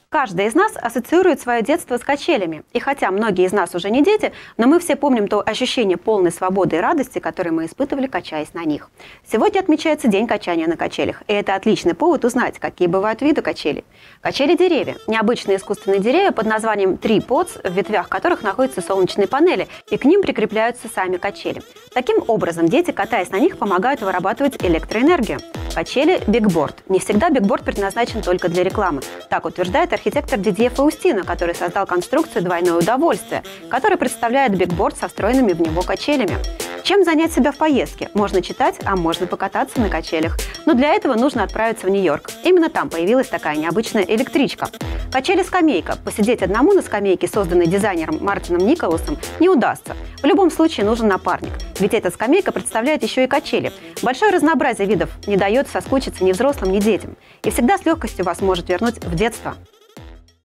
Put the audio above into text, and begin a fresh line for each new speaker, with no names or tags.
Каждый из нас ассоциирует свое детство с качелями. И хотя многие из нас уже не дети, но мы все помним то ощущение полной свободы и радости, которое мы испытывали, качаясь на них. Сегодня отмечается День качания на качелях. И это отличный повод узнать, какие бывают виды качелей. Качели-деревья – необычные искусственные деревья под названием tree-pods, в ветвях которых находятся солнечные панели, и к ним прикрепляются сами качели. Таким образом, дети, катаясь на них, помогают вырабатывать электроэнергию. Качели – бигборд. Не всегда бигборд предназначен только для рекламы. Так утверждает архитектор Дидье Фаустино, который создал конструкцию «Двойное удовольствие», которая представляет бигборд со встроенными в него качелями. Чем занять себя в поездке? Можно читать, а можно покататься на качелях. Но для этого нужно отправиться в Нью-Йорк. Именно там появилась такая необычная электричка. Качели-скамейка. Посидеть одному на скамейке, созданной дизайнером Мартином Николасом, не удастся. В любом случае нужен напарник. Ведь эта скамейка представляет еще и качели. Большое разнообразие видов не дает соскучиться ни взрослым, ни детям. И всегда с легкостью вас может вернуть в детство.